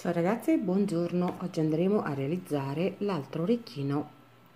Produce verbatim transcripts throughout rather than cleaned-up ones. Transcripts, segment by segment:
Ciao ragazze, buongiorno. Oggi andremo a realizzare l'altro orecchino.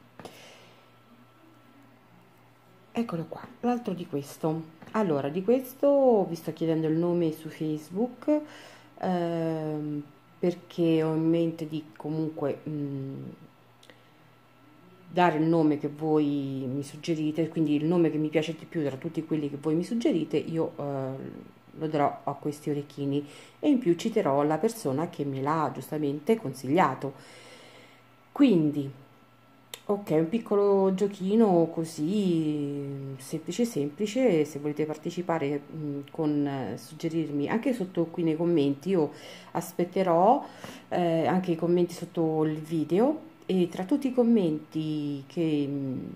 Eccolo qua, l'altro di questo. Allora, di questo vi sto chiedendo il nome su Facebook ehm, perché ho in mente di comunque mh, dare il nome che voi mi suggerite, quindi il nome che mi piace di più tra tutti quelli che voi mi suggerite, io eh, lo darò a questi orecchini e in più citerò la persona che me l'ha giustamente consigliato. Quindi, ok, un piccolo giochino così semplice semplice, se volete partecipare mh, con eh, suggerirmi anche sotto qui nei commenti, io aspetterò eh, anche i commenti sotto il video e tra tutti i commenti che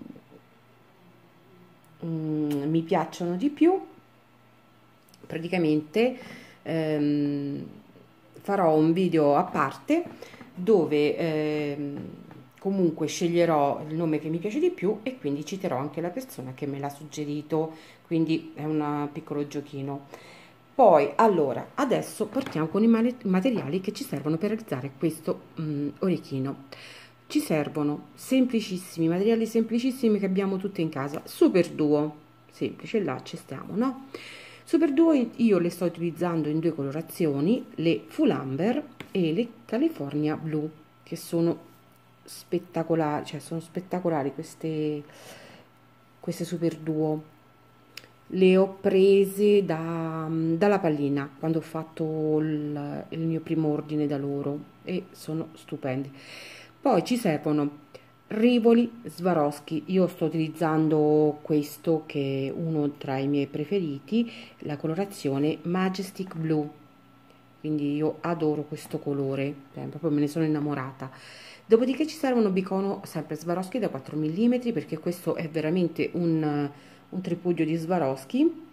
mh, mh, mi piacciono di più, praticamente ehm, farò un video a parte dove ehm, comunque sceglierò il nome che mi piace di più e quindi citerò anche la persona che me l'ha suggerito, quindi è un piccolo giochino. Poi, allora, adesso partiamo con i materiali che ci servono per realizzare questo mm, orecchino. Ci servono semplicissimi, materiali semplicissimi che abbiamo tutti in casa. Super Duo, semplice, là ci stiamo, no? Super Duo io le sto utilizzando in due colorazioni, le Full Amber e le California Blue, che sono spettacolari, cioè sono spettacolari queste, queste Super Duo. Le ho prese da, dalla Pallina quando ho fatto il, il mio primo ordine da loro e sono stupendi. Poi ci servono Rivoli Swarovski. Io sto utilizzando questo che è uno tra i miei preferiti, la colorazione Majestic Blue, quindi io adoro questo colore, cioè, proprio me ne sono innamorata. Dopodiché ci servono Bicono sempre Swarovski da quattro millimetri, perché questo è veramente un, un tripudio di Swarovski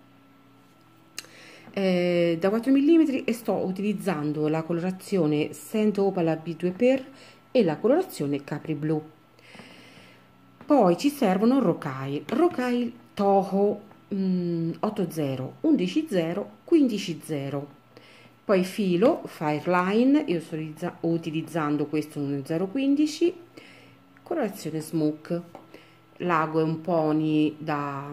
eh, da quattro millimetri, e sto utilizzando la colorazione Saint Opala B due per e la colorazione Capri Blu. Poi ci servono Rocaille, Rocaille Toho mm, otto zero, undici zero, quindici zero. Poi filo Fireline, io sto utilizzando questo uno zero quindici, colorazione Smoke. L'ago è un pony da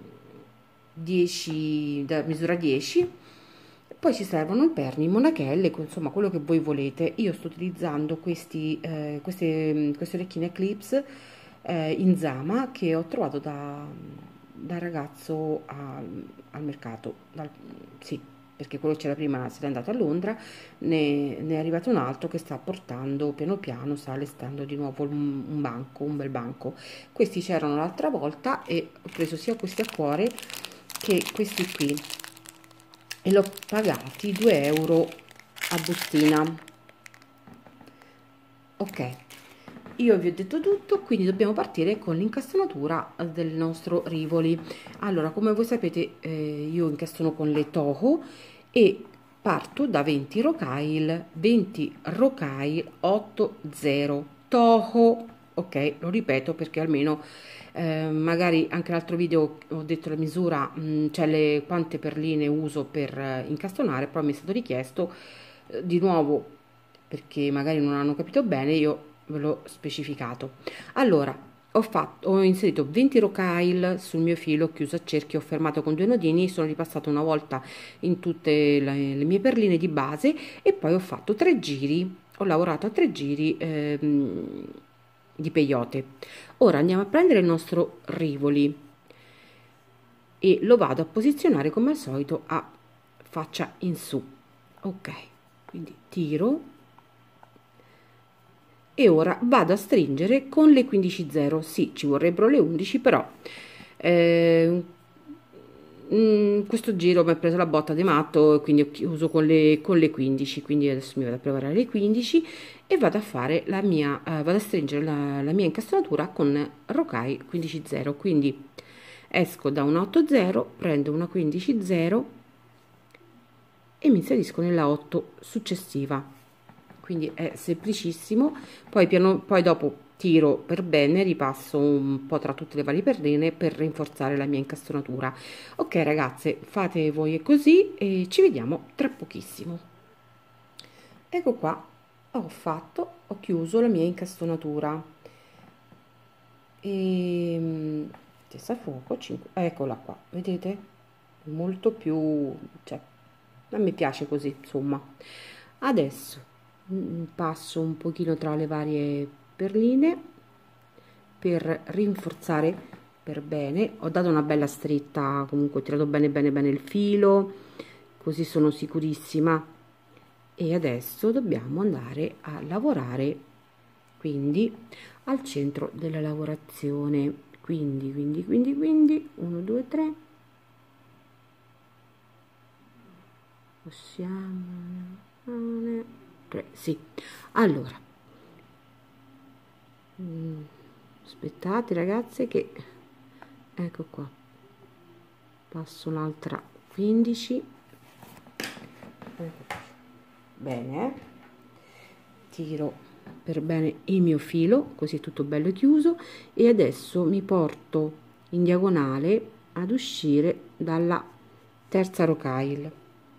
dieci, da misura dieci. Poi ci servono i perni, monachelle, insomma quello che voi volete. Io sto utilizzando questi, eh, queste, queste orecchine clips eh, in Zama che ho trovato da, da ragazzo a, al mercato, dal, sì, perché quello c'era prima se n'è andato a Londra, ne, ne è arrivato un altro che sta portando piano piano, sta allestendo di nuovo un, un banco, un bel banco. Questi c'erano l'altra volta e ho preso sia questi a cuore che questi qui e l'ho pagati due euro a bustina. Ok, io vi ho detto tutto, quindi dobbiamo partire con l'incastonatura del nostro Rivoli. Allora, come voi sapete, eh, io incastono con le Toho e parto da venti Rocaille, venti Rocaille otto zero Toho. Ok, lo ripeto perché almeno eh, magari anche l'altro video ho detto la misura, mh, cioè le quante perline uso per eh, incastonare, però mi è stato richiesto eh, di nuovo perché magari non hanno capito bene, io ve l'ho specificato. Allora, ho, fatto, ho inserito venti Rocaille sul mio filo, ho chiuso a cerchio, ho fermato con due nodini, sono ripassata una volta in tutte le, le mie perline di base e poi ho fatto tre giri, ho lavorato a tre giri ehm, di peyote. Ora andiamo a prendere il nostro Rivoli e lo vado a posizionare come al solito a faccia in su. Ok, quindi tiro e ora vado a stringere con le quindici zero. Sì, ci vorrebbero le undici, però eh, in questo giro mi è preso la botta di matto e quindi ho chiuso con le, con le quindici, quindi adesso mi vado a preparare le quindici e vado a fare la mia, eh, vado a stringere la, la mia incastonatura con Rocaille quindici zero. Quindi esco da una otto zero, prendo una quindici zero e mi inserisco nella otto successiva. Quindi è semplicissimo. Poi, piano, poi dopo tiro per bene, ripasso un po' tra tutte le varie perline per rinforzare la mia incastonatura. Ok ragazze, fate voi così e ci vediamo tra pochissimo. ecco qua, ho fatto, ho chiuso la mia incastonatura e testa a fuoco, cinque, eccola qua, vedete? Molto più, cioè, a me piace così, insomma. Adesso mm, passo un pochino tra le varie perline per rinforzare per bene. Ho dato una bella stretta, comunque ho tirato bene bene bene il filo, così sono sicurissima. E adesso dobbiamo andare a lavorare, quindi al centro della lavorazione, quindi quindi quindi quindi uno due tre, possiamo tre, sì. Allora mm, aspettate ragazze che ecco qua, passo un'altra quindici, ecco qua. Bene, eh? Tiro per bene il mio filo, così è tutto bello chiuso, e adesso mi porto in diagonale ad uscire dalla terza rocaille,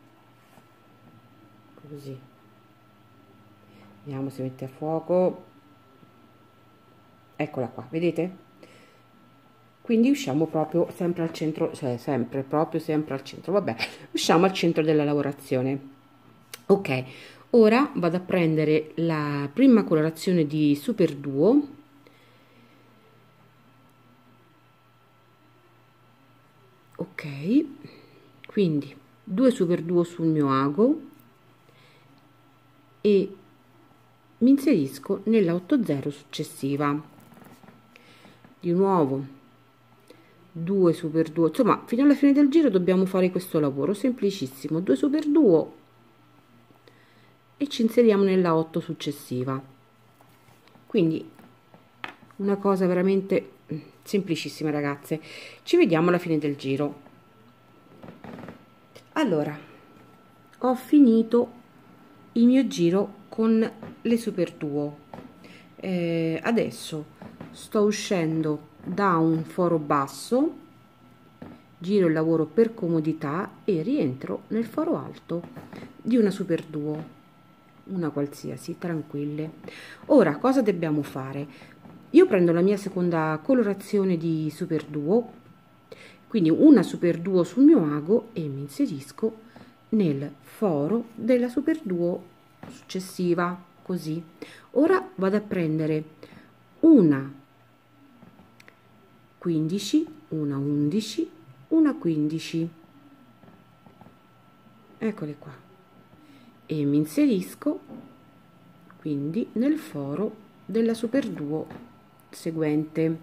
così. Vediamo se mette a fuoco, eccola qua, vedete? Quindi usciamo proprio sempre al centro, cioè sempre, proprio sempre al centro, vabbè, usciamo al centro della lavorazione. Ok, ora vado a prendere la prima colorazione di Super Duo, ok, quindi due Super Duo sul mio ago e mi inserisco nella otto zero successiva. Di nuovo due Super Duo, insomma fino alla fine del giro dobbiamo fare questo lavoro semplicissimo, due Super Duo e ci inseriamo nella otto successiva. Quindi una cosa veramente semplicissima ragazze. Ci vediamo alla fine del giro. Allora, ho finito il mio giro con le Super Duo. Eh, adesso sto uscendo da un foro basso, giro il lavoro per comodità e rientro nel foro alto di una Super Duo, una qualsiasi, tranquille. Ora cosa dobbiamo fare? Io prendo la mia seconda colorazione di Super Duo, quindi una Super Duo sul mio ago e mi inserisco nel foro della Super Duo successiva, così. Ora vado a prendere una quindici, una undici, una quindici, eccole qua, e mi inserisco quindi nel foro della Super Duo seguente.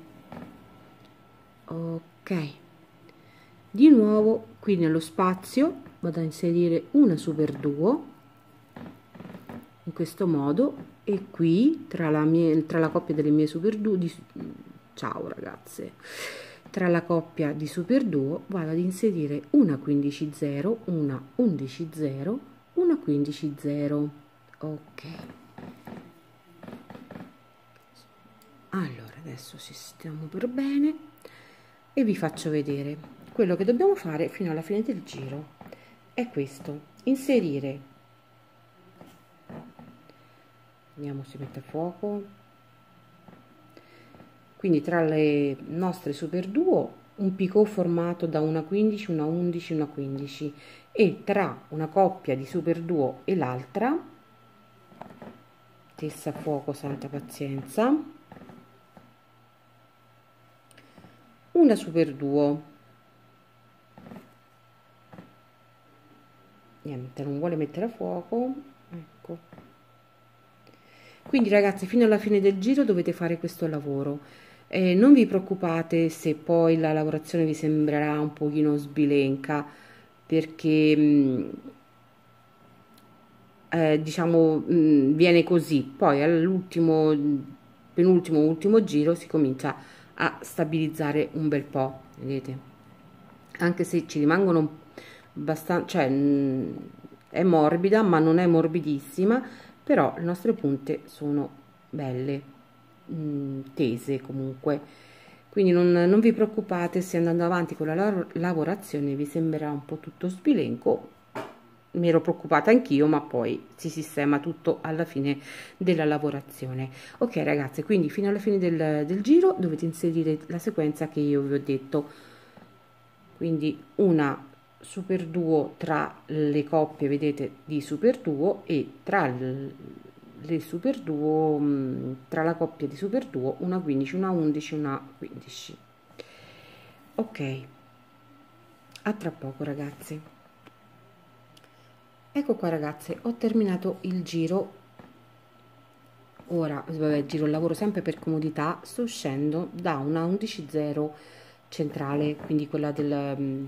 Ok, di nuovo qui nello spazio vado a inserire una Super Duo in questo modo e qui tra la, mia, tra la coppia delle mie Super Duo di, ciao ragazze, tra la coppia di Super Duo vado ad inserire una quindici zero, una undici zero, una quindici zero. Ok, allora adesso sistemiamo per bene e vi faccio vedere quello che dobbiamo fare fino alla fine del giro. È questo: inserire, vediamo se mette a fuoco, quindi tra le nostre Super Duo un picot formato da una quindici, una undici, una quindici, e tra una coppia di Super Duo e l'altra, testa a fuoco, santa pazienza, una Super Duo. Niente, non vuole mettere a fuoco, ecco. Quindi ragazzi, fino alla fine del giro dovete fare questo lavoro. Eh, non vi preoccupate se poi la lavorazione vi sembrerà un pochino sbilenca, perché mh, eh, diciamo mh, viene così, poi all'ultimo, penultimo, ultimo giro si comincia a stabilizzare un bel po', vedete? Anche se ci rimangono abbastanza, cioè mh, è morbida ma non è morbidissima, però le nostre punte sono belle, mh, tese comunque, quindi non, non vi preoccupate se andando avanti con la lavorazione vi sembrerà un po' tutto sbilenco, mi ero preoccupata anch'io, ma poi si sistema tutto alla fine della lavorazione. Ok ragazze, quindi fino alla fine del, del giro dovete inserire la sequenza che io vi ho detto, quindi una super duo tra le coppie, vedete, di super duo, e tra le super duo, tra la coppia di super duo, una quindici, una undici, una quindici. Ok, a tra poco ragazzi. Ecco qua ragazze, ho terminato il giro. Ora, vabbè, giro il lavoro sempre per comodità, sto uscendo da una undici zero centrale, quindi quella del,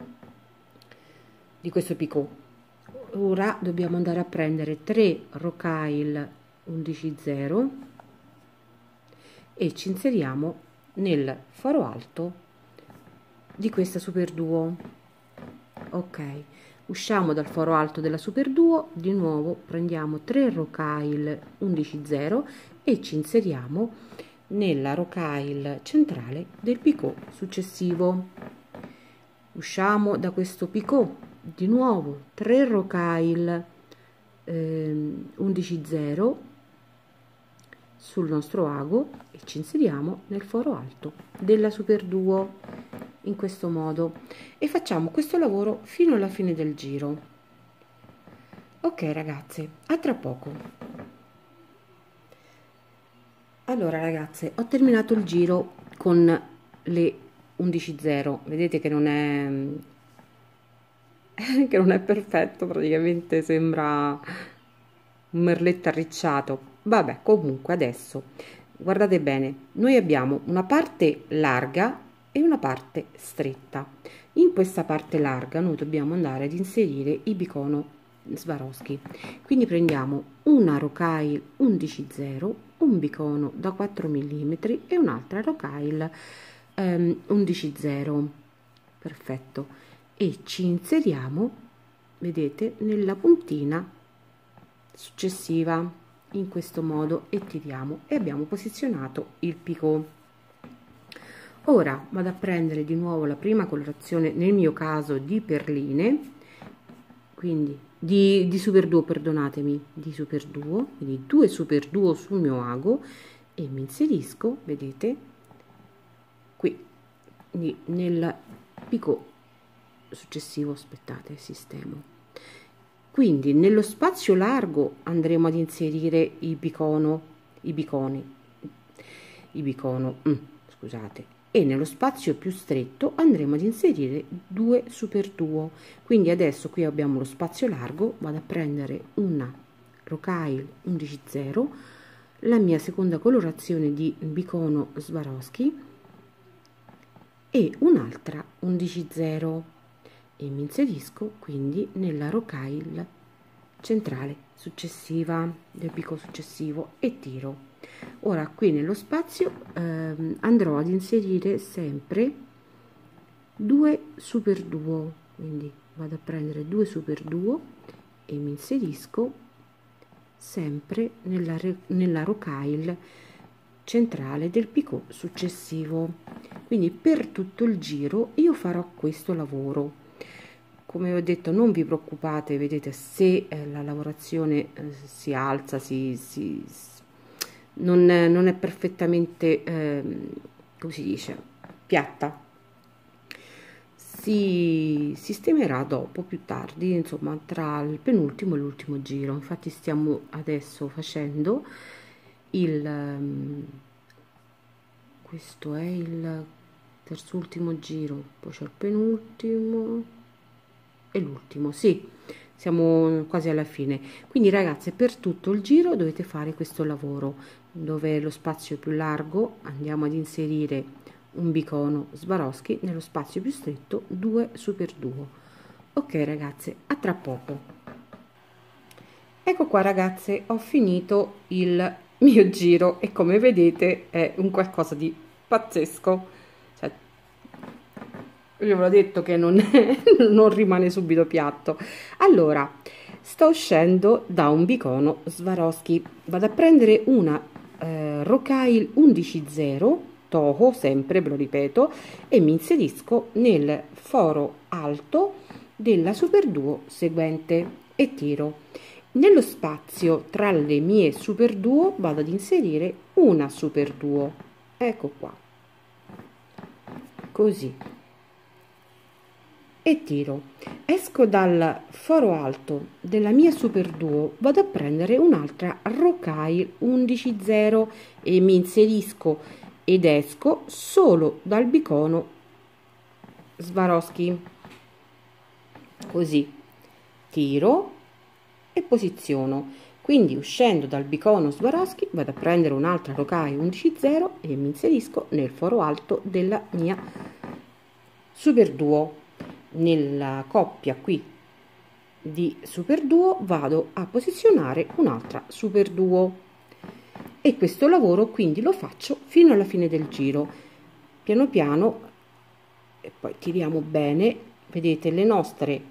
di questo picot. Ora dobbiamo andare a prendere tre rocaille undici zero e ci inseriamo nel foro alto di questa super duo. Ok, usciamo dal foro alto della super duo, di nuovo prendiamo tre rocaille undici zero e ci inseriamo nella rocaille centrale del picot successivo. Usciamo da questo picot, di nuovo tre rocaille eh, undici zero sul nostro ago e ci inseriamo nel foro alto della super duo in questo modo, e facciamo questo lavoro fino alla fine del giro. Ok ragazze, a tra poco. Allora ragazze, ho terminato il giro con le undici zero, vedete che non è che non è perfetto, praticamente sembra un merletto arricciato. Vabbè, comunque adesso guardate bene, noi abbiamo una parte larga e una parte stretta. In questa parte larga noi dobbiamo andare ad inserire i bicono Swarovski, quindi prendiamo una rocaille undici zero, un bicono da quattro millimetri e un'altra rocaille um, undici zero, perfetto, e ci inseriamo, vedete, nella puntina successiva in questo modo e tiriamo, e abbiamo posizionato il picot. Ora vado a prendere di nuovo la prima colorazione, nel mio caso di perline, quindi di, di super duo, perdonatemi, di super duo, quindi due super duo sul mio ago, e mi inserisco, vedete, qui nel picot successivo. Aspettate, sistemo. Quindi nello spazio largo andremo ad inserire i bicono, i biconi, i bicono, mm, scusate, e nello spazio più stretto andremo ad inserire due super duo. Quindi adesso qui abbiamo lo spazio largo, vado a prendere una rocaille undici zero, la mia seconda colorazione di bicono Swarovski e un'altra undici zero, e mi inserisco quindi nella rocaille centrale successiva del picot successivo e tiro. Ora qui nello spazio ehm, andrò ad inserire sempre due super duo, quindi vado a prendere due super duo e mi inserisco sempre nella, nella rocaille centrale del picot successivo. Quindi per tutto il giro io farò questo lavoro. Come ho detto, non vi preoccupate, vedete, se eh, la lavorazione eh, si alza, si, si, non, è, non è perfettamente, eh, come si dice, piatta, si sistemerà dopo, più tardi, insomma, tra il penultimo e l'ultimo giro. Infatti stiamo adesso facendo il, um, questo è il terzo ultimo giro, poi c'è il penultimo e l'ultimo, sì, siamo quasi alla fine. Quindi ragazze, per tutto il giro dovete fare questo lavoro, dove lo spazio è più largo andiamo ad inserire un bicono Swarovski, nello spazio più stretto due super duo. Ok ragazze, a tra poco. Ecco qua ragazze, ho finito il mio giro e come vedete è un qualcosa di pazzesco. Io ve l'ho detto che non, non rimane subito piatto. Allora, sto uscendo da un bicono Swarovski, vado a prendere una eh, rocaille undici zero Toho, sempre ve lo ripeto, e mi inserisco nel foro alto della super duo seguente e tiro. Nello spazio tra le mie super duo vado ad inserire una super duo, ecco qua, così, e tiro. Esco dal foro alto della mia super duo, vado a prendere un'altra Rokay undici zero e mi inserisco ed esco solo dal bicono Swarovski, così, tiro e posiziono. Quindi uscendo dal bicono Swarovski vado a prendere un'altra Rokay undici zero e mi inserisco nel foro alto della mia super duo. Nella coppia qui di super duo vado a posizionare un'altra super duo e questo lavoro quindi lo faccio fino alla fine del giro, piano piano, e poi tiriamo bene. Vedete, le nostre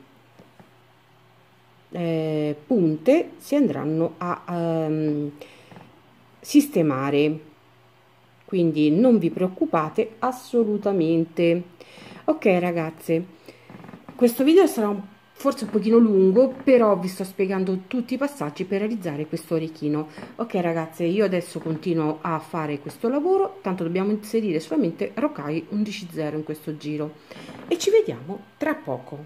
eh, punte si andranno a um, sistemare, quindi non vi preoccupate assolutamente. Ok ragazze, questo video sarà un, forse un pochino lungo, però vi sto spiegando tutti i passaggi per realizzare questo orecchino. Ok ragazze, io adesso continuo a fare questo lavoro, tanto dobbiamo inserire solamente Rokay undici zero in questo giro e ci vediamo tra poco.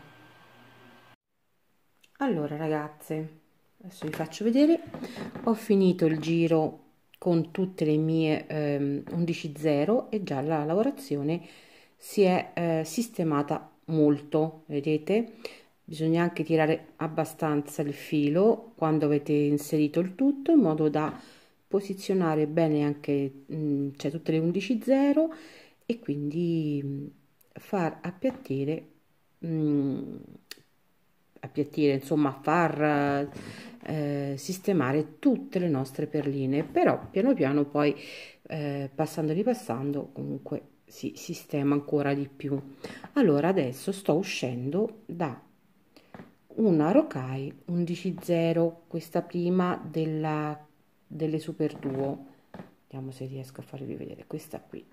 Allora ragazze, adesso vi faccio vedere, ho finito il giro con tutte le mie ehm, undici zero e già la lavorazione si è eh, sistemata molto, vedete? Bisogna anche tirare abbastanza il filo quando avete inserito il tutto, in modo da posizionare bene anche mh, cioè tutte le undici zero e quindi mh, far appiattire mh, appiattire insomma far eh, sistemare tutte le nostre perline, però piano piano poi eh, passando ripassando comunque si sistema ancora di più. Allora adesso sto uscendo da una Rokay undici zero, questa prima della delle super duo, vediamo se riesco a farvi vedere questa qui,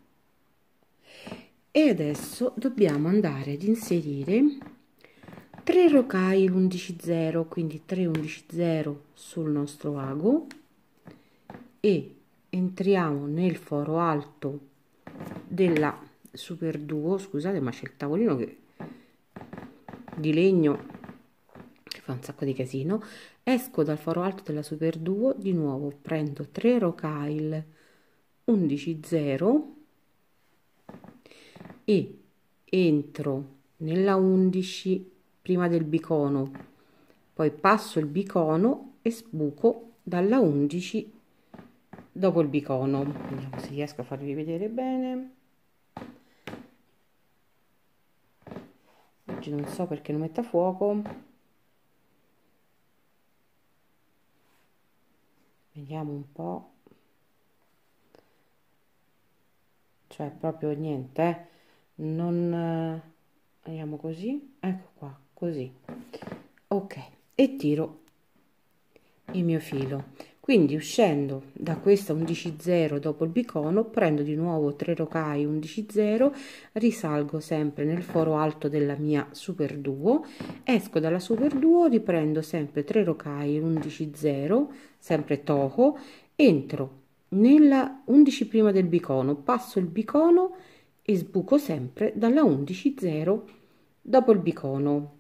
e adesso dobbiamo andare ad inserire tre Rokay undici zero, quindi tre undici zero sul nostro ago e entriamo nel foro alto della super duo. Scusate, ma c'è il tavolino che di legno che fa un sacco di casino. Esco dal foro alto della super duo, di nuovo prendo tre Rokay undici zero e entro nella undici prima del bicono, poi passo il bicono e sbuco dalla undici dopo il bicono. Vediamo se riesco a farvi vedere bene. Oggi non so perché non mette a fuoco. Vediamo un po', cioè proprio niente, eh? Non vediamo così, ecco qua, così, ok, e tiro il mio filo. Quindi uscendo da questa undici zero dopo il bicono prendo di nuovo tre Rokay undici zero, risalgo sempre nel foro alto della mia super duo, esco dalla super duo, riprendo sempre tre Rokay undici zero, sempre Toho, entro nella undici prima del bicono, passo il bicono e sbuco sempre dalla undici zero dopo il bicono,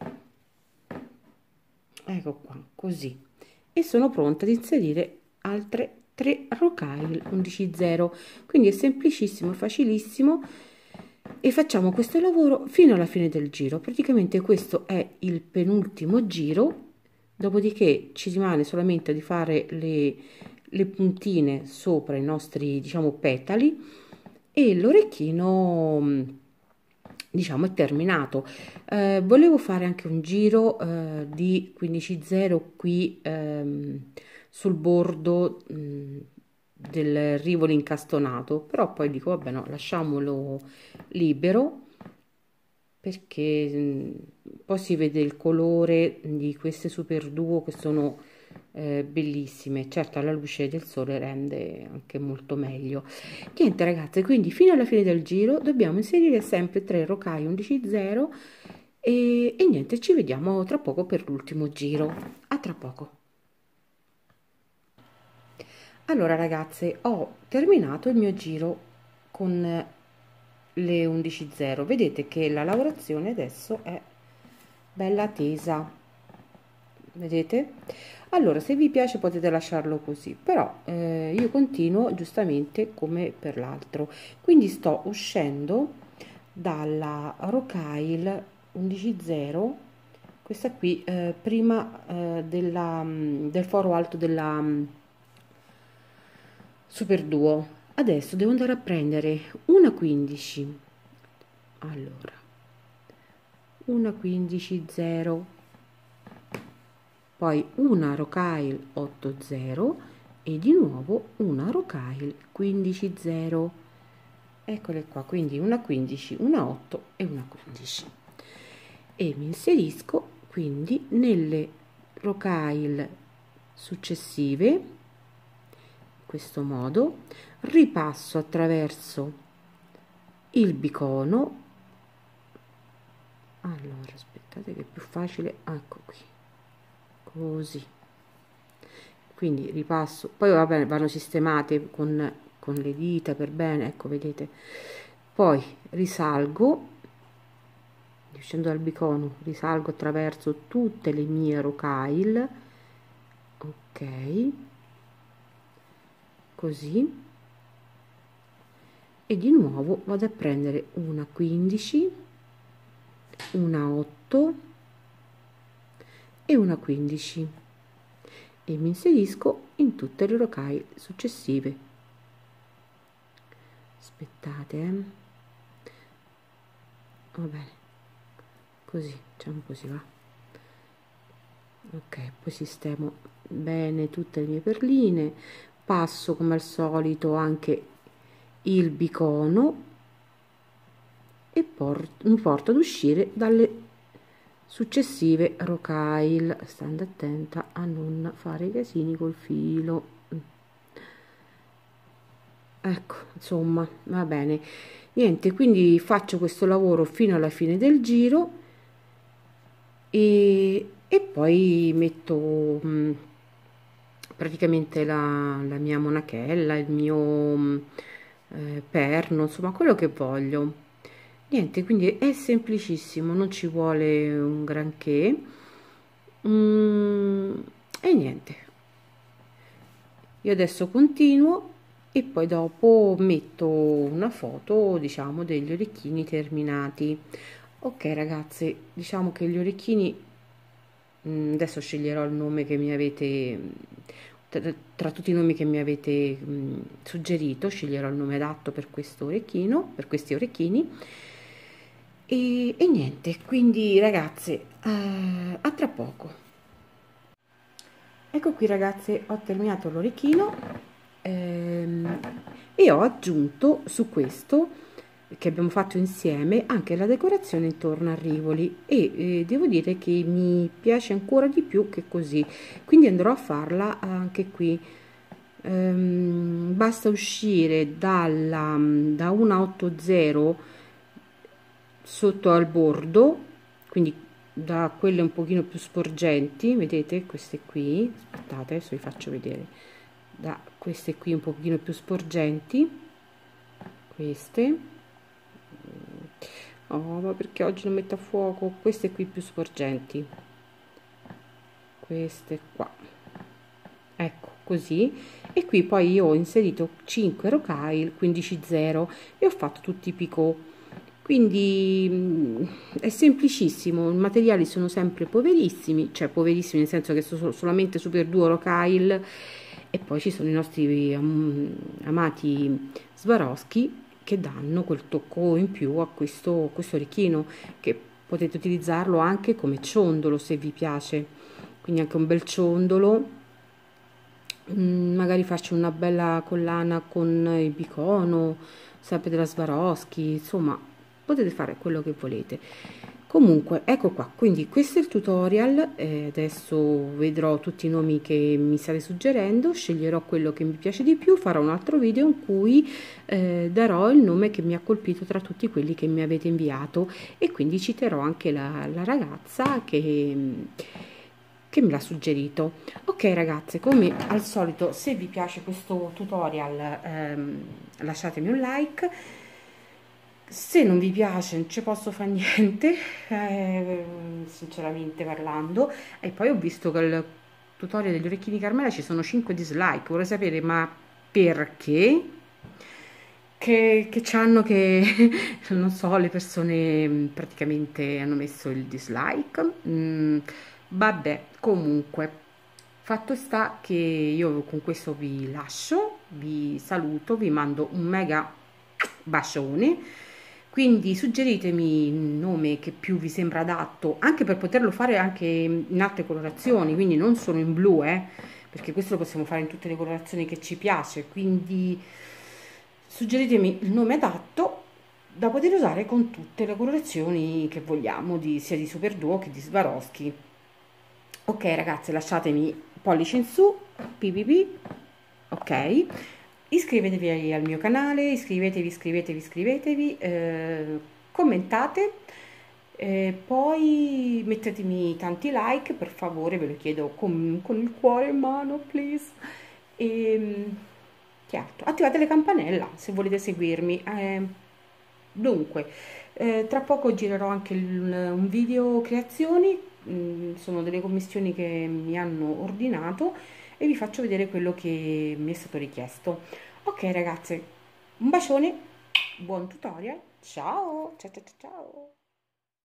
ecco qua, così, e sono pronta ad inserire altre tre Rokay undici zero. Quindi è semplicissimo, facilissimo, e facciamo questo lavoro fino alla fine del giro. Praticamente questo è il penultimo giro, dopodiché ci rimane solamente di fare le, le puntine sopra i nostri, diciamo, petali, e l'orecchino, diciamo, è terminato. Eh, volevo fare anche un giro eh, di quindici zero qui ehm, sul bordo mh, del rivolo incastonato, però poi dico vabbè, no, lasciamolo libero, perché mh, poi si vede il colore di queste super duo che sono eh, bellissime. Certo, alla luce del sole rende anche molto meglio. Niente ragazze, quindi fino alla fine del giro dobbiamo inserire sempre tre Rokay undici zero e, e niente, ci vediamo tra poco per l'ultimo giro. A tra poco. Allora ragazze, ho terminato il mio giro con le undici e zero. Vedete che la lavorazione adesso è bella tesa, vedete? Allora, se vi piace potete lasciarlo così, però eh, io continuo giustamente come per l'altro, quindi sto uscendo dalla Rocale undici zero, questa qui, eh, prima eh, della, del foro alto della Super Duo. Adesso devo andare a prendere una quindici, allora una quindici zero, poi una Rocale otto zero e di nuovo una Rocale quindici zero. Eccole qua, quindi una quindici, una otto e una quindici, e mi inserisco quindi nelle Rocale successive in questo modo, ripasso attraverso il bicono. Allora aspettate che è più facile, ecco qui, così, quindi ripasso, poi va bene, vanno sistemate con, con le dita per bene, ecco vedete, poi risalgo, scendo dal bicono, risalgo attraverso tutte le mie Rocale, ok, così, e di nuovo vado a prendere una quindici, una otto e una quindici e mi inserisco in tutte le Rocale successive. Aspettate, eh. Va bene, così, diciamo così, va. Ok, poi sistemo bene tutte le mie perline, passo come al solito anche il bicono e porto, mi porto ad uscire dalle successive Rocale, stando attenta a non fare i casini col filo. Ecco, insomma, va bene, niente, quindi faccio questo lavoro fino alla fine del giro e, e poi metto mh, praticamente la, la mia monachella, il mio mh, eh, perno, insomma quello che voglio. Niente, quindi è semplicissimo, non ci vuole un granché. Mm, e niente, io adesso continuo e poi dopo metto una foto, diciamo, degli orecchini terminati. Ok ragazze, diciamo che gli orecchini, mm, adesso sceglierò il nome che mi avete, tra, tra tutti i nomi che mi avete mm, suggerito, sceglierò il nome adatto per questo orecchino, per questi orecchini. E, e niente, quindi ragazze, eh, a tra poco. Ecco qui ragazze, ho terminato l'orecchino ehm, e ho aggiunto su questo che abbiamo fatto insieme anche la decorazione intorno al rivoli e eh, devo dire che mi piace ancora di più che così, quindi andrò a farla anche qui. Ehm, basta uscire dalla, da una otto zero sotto al bordo, quindi da quelle un pochino più sporgenti, vedete queste qui, aspettate adesso vi faccio vedere, da queste qui un pochino più sporgenti, queste, oh ma perché oggi non metto a fuoco, queste qui più sporgenti, queste qua, ecco così, e qui poi io ho inserito cinque Rocale quindici zero e ho fatto tutti i picot. Quindi mh, è semplicissimo, i materiali sono sempre poverissimi, cioè poverissimi nel senso che sono solamente Super Duo Rocale e poi ci sono i nostri um, amati Swarovski che danno quel tocco in più a questo, questo orecchino, che potete utilizzarlo anche come ciondolo se vi piace, quindi anche un bel ciondolo, mm, magari faccio una bella collana con il bicono, sempre della Swarovski, insomma potete fare quello che volete. Comunque, ecco qua, quindi questo è il tutorial, eh, adesso vedrò tutti i nomi che mi state suggerendo, sceglierò quello che mi piace di più, farò un altro video in cui eh, darò il nome che mi ha colpito tra tutti quelli che mi avete inviato e quindi citerò anche la, la ragazza che, che me l'ha suggerito. Ok ragazze, come al solito, se vi piace questo tutorial ehm, lasciatemi un like. Se non vi piace non ci posso fare niente, eh, sinceramente parlando. E poi ho visto che il tutorial degli orecchini Carmela ci sono cinque dislike. Vorrei sapere ma perché? Che, che c'hanno che non so, le persone mm, praticamente hanno messo il dislike. Mm, vabbè, comunque, fatto sta che io con questo vi lascio, vi saluto, vi mando un mega bacione. Quindi suggeritemi il nome che più vi sembra adatto, anche per poterlo fare anche in altre colorazioni, quindi non solo in blu, eh, perché questo lo possiamo fare in tutte le colorazioni che ci piace. Quindi suggeritemi il nome adatto da poter usare con tutte le colorazioni che vogliamo, di, sia di Super Duo che di Swarovski. Ok ragazze, lasciatemi pollice in su, ppp, ok, iscrivetevi al mio canale, iscrivetevi, iscrivetevi, iscrivetevi, eh, commentate, eh, poi mettetemi tanti like, per favore, ve lo chiedo con, con il cuore in mano, please, e che altro? Attivate le campanella se volete seguirmi. Eh, dunque, eh, tra poco girerò anche il- un video creazioni, mm, sono delle commissioni che mi hanno ordinato e vi faccio vedere quello che mi è stato richiesto. Ok ragazze, un bacione, buon tutorial, ciao, ciao ciao ciao. Ciao.